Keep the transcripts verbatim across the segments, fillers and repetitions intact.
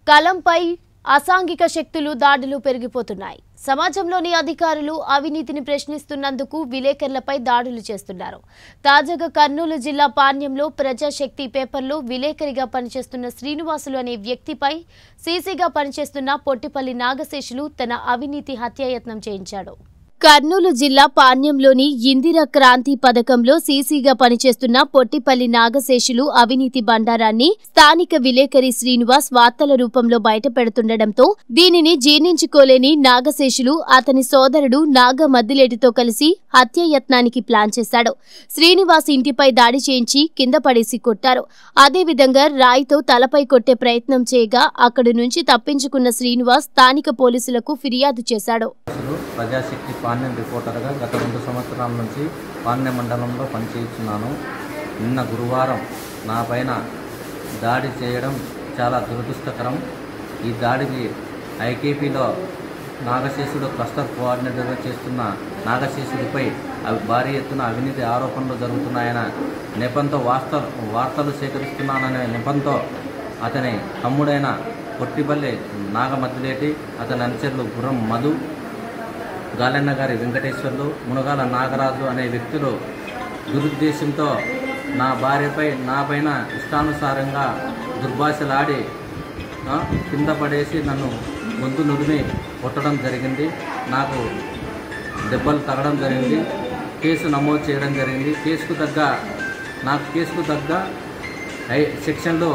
కలంపై అసాంఘిక శక్తులు దాడులు పెరిగిపోతున్నాయి. సమాజంలోని అధికారులు అవినీతిని ప్రశ్నిస్తున్నందుకు విలేకరులపై దాడులు చేస్తున్నారు. తాజాగా కర్నూలు జిల్లా పాణ్యంలో ప్రజాశక్తి పేపర్లో విలేకరిగా పనిచేస్తున్న శ్రీనివాసులు అనే వ్యక్తిపై సీసీగా పనిచేస్తున్న పొట్టిపల్లి నాగశేషులు తన అవినీతి హత్యాయత్నం చేయించాడు. కర్నూలు జిల్లా పాణ్యంలోని ఇందిరా క్రాంతి పథకంలో సీసీగా పనిచేస్తున్న పొట్టిపల్లి నాగశేషులు అవినీతి బండారాన్ని స్థానిక విలేకరి శ్రీనివాస్ వార్తల రూపంలో బయటపెడుతుండటంతో దీనిని జీర్ణించుకోలేని నాగశేషులు అతని సోదరుడు నాగ మద్దిలేటితో కలిసి హత్యాయత్నానికి ప్లాన్ చేశాడు. శ్రీనివాస్ ఇంటిపై దాడి చేయించి కింద పడేసి కొట్టారు. అదేవిధంగా రాయితో తలపై కొట్టే ప్రయత్నం చేయగా అక్కడి నుంచి తప్పించుకున్న శ్రీనివాస్ స్థానిక పోలీసులకు ఫిర్యాదు చేశాడు. ప్రజాశక్తి పాణ్యం రిపోర్టర్గా గత రెండు సంవత్సరాల నుంచి పాణ్యం మండలంలో పనిచేస్తున్నాను. నిన్న గురువారం నా పైన దాడి చేయడం చాలా దురదృష్టకరం. ఈ దాడికి ఐకేపీలో నాగశేషుడు క్లస్టర్ కోఆర్డినేటర్గా చేస్తున్న నాగశేషుడిపై భారీ ఎత్తున అవినీతి ఆరోపణలు జరుగుతున్నాయన్న నెపంతో వార్త వార్తలు సేకరిస్తున్నాననే నెపంతో అతని తమ్ముడైన పొట్టిపల్లి నాగమద్దిలేటి, అతని అనుచరులు గుర్రం మధు, గాలన్న గారి వెంకటేశ్వర్లు, మునగాల నాగరాజు అనే వ్యక్తులు దురుద్దేశంతో నా భార్యపై నా పైన ఇష్టానుసారంగా దుర్భాషలాడి కింద పడేసి నన్ను గొంతు నుడిమి కొట్టడం జరిగింది. నాకు దెబ్బలు తగడం జరిగింది. కేసు నమోదు చేయడం జరిగింది. కేసుకు తగ్గ నాకు కేసుకు తగ్గ ఐ సెక్షన్లో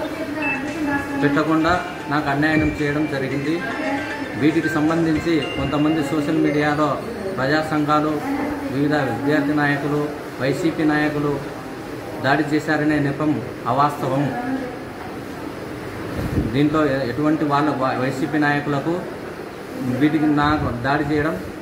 పెట్టకుండా నాకు అన్యాయం చేయడం జరిగింది. వీటికి సంబంధించి కొంతమంది సోషల్ మీడియాలో ప్రజా సంఘాలు, వివిధ విద్యార్థి నాయకులు, వైసీపీ నాయకులు దాడి చేశారనే నెపం అవాస్తవం. దీంట్లో ఎటువంటి వాళ్ళ వైసీపీ నాయకులకు వీటికి నాకు దాడి చేయడం